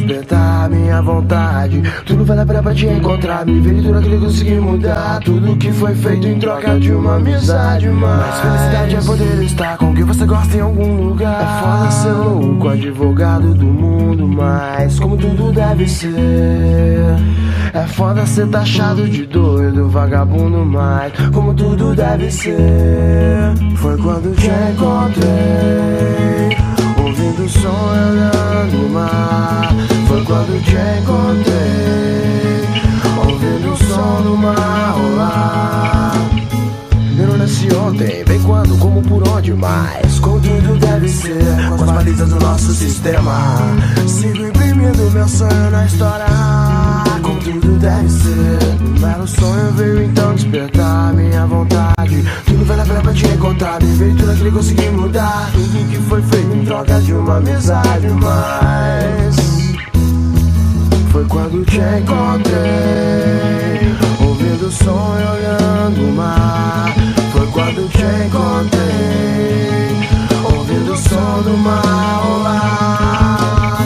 despertar minha vontade. Tudo vale a pena pra te encontrar. Me ver tudo aquilo que eu consegui mudar. Tudo que foi feito em troca de uma amizade. Mas felicidade é poder estar com quem você gosta em algum lugar. É foda ser louco, advogado do mundo, mas como tudo deve ser. É foda ser taxado de doido, vagabundo, mas como tudo deve ser. Foi quando te encontrei, ouvindo o som e olhando o mar. Foi quando te encontrei, ouvindo o som do mar rolar. Eu não nasci ontem, bem quando, como, por onde, mas como tudo deve ser, com as balizas do nosso sistema. Sigo imprimindo meu sonho na história, como tudo deve ser. Um belo sonho veio então despertar minha vontade. Tudo vale a pena pra te encontrar. Me veio tudo aquilo que consegui mudar. Tudo que foi feito em troca de uma amizade. Mas foi quando te encontrei, ouvindo o som e olhando o mar. Foi quando te encontrei, ouvindo o som do mar rolar.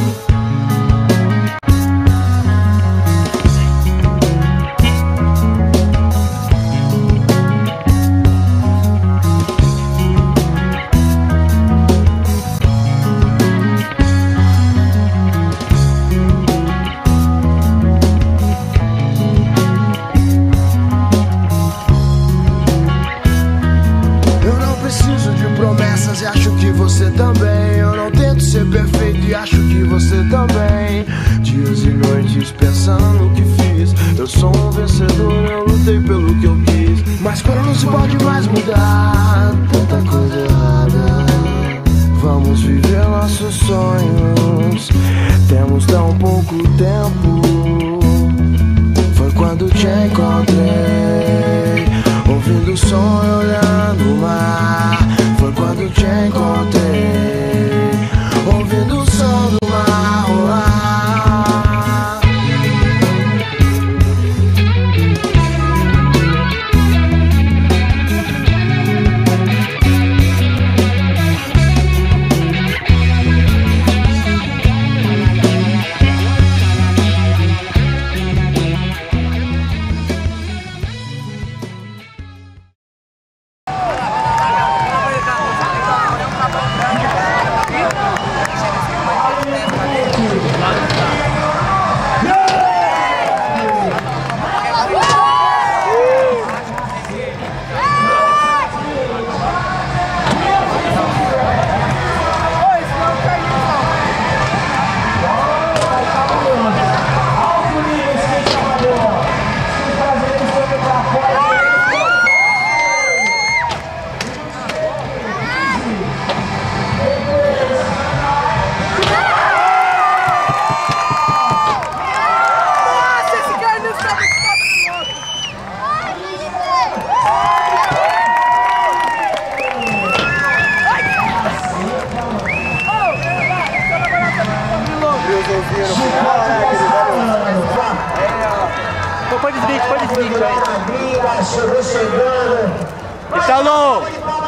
E acho que você também. Eu não tento ser perfeito e acho que você também. Dias e noites pensando no que fiz. Eu sou um vencedor, eu lutei pelo que eu quis. Mas quando não se pode mais mudar, tanta coisa errada. Vamos viver nossos sonhos, temos tão pouco tempo. Foi quando te encontrei, ouvindo o som e olhando o mar. Foi quando te encontrei, ouvindo o som do mar rolar. Pode desligar. Italo!